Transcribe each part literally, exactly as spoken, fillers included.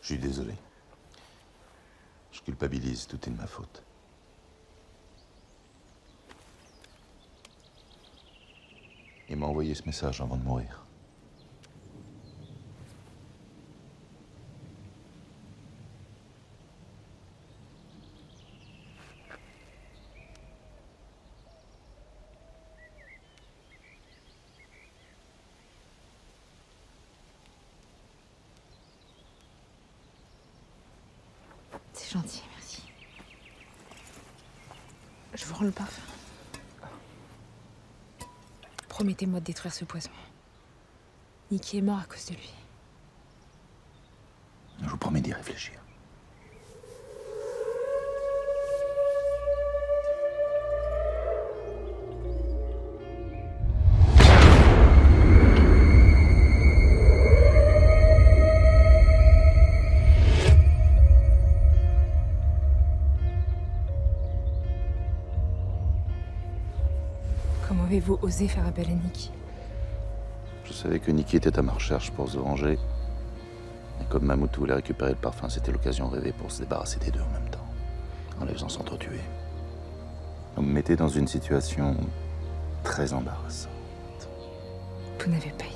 Je suis désolé. Je culpabilise, tout est de ma faute. Il m'a envoyé ce message avant de mourir. C'est gentil, merci. Je vous rends le parfum. Promettez-moi de détruire ce poison. Nicky est mort à cause de lui. Je vous promets d'y réfléchir. Comment avez-vous osé faire appel à Nicky? Je savais que Nicky était à ma recherche pour se venger. Et comme Mammouth voulait récupérer le parfum, c'était l'occasion rêvée pour se débarrasser des deux en même temps, en les faisant s'entretuer. Vous me mettez dans une situation très embarrassante. Vous n'avez pas idée.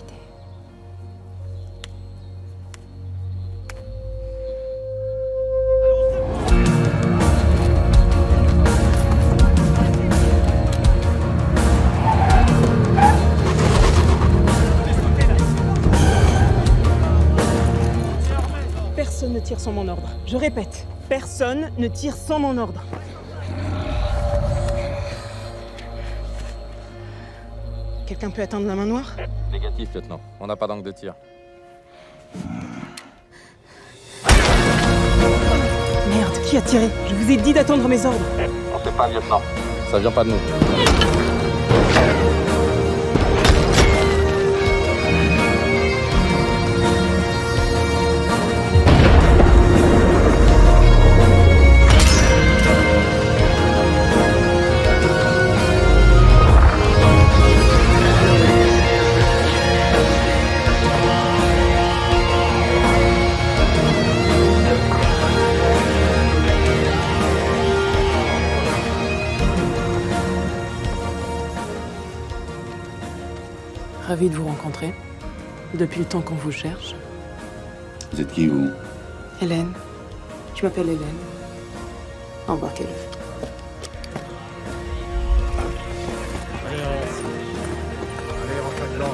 Personne ne tire sans mon ordre. Je répète, personne ne tire sans mon ordre. Quelqu'un peut attendre la main noire? Négatif, lieutenant. On n'a pas d'angle de tir. Merde, qui a tiré? Je vous ai dit d'attendre mes ordres. On sait pas, lieutenant. Ça vient pas de nous. Ravi de vous rencontrer. Depuis le temps qu'on vous cherche. Vous êtes qui, vous? Hélène. Je m'appelle Hélène. Au revoir, Caleb. Allez, Allez, rentrez dedans.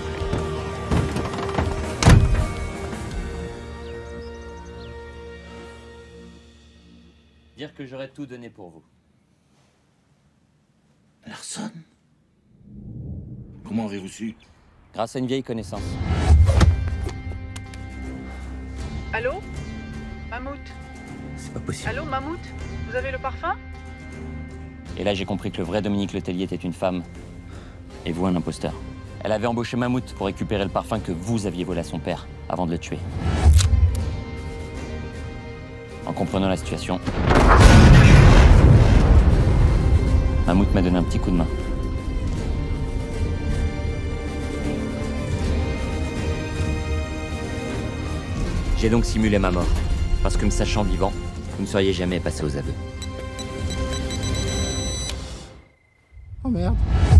Dire que j'aurais tout donné pour vous. Larson? Comment avez-vous su? Grâce à une vieille connaissance. Allô? Mammouth? C'est pas possible. Allô, Mammouth? Vous avez le parfum? Et là, j'ai compris que le vrai Dominique Letellier était une femme. Et vous, un imposteur. Elle avait embauché Mammouth pour récupérer le parfum que vous aviez volé à son père, avant de le tuer. En comprenant la situation, Mammouth m'a donné un petit coup de main. J'ai donc simulé ma mort, parce que me sachant vivant, vous ne seriez jamais passé aux aveux. Oh merde.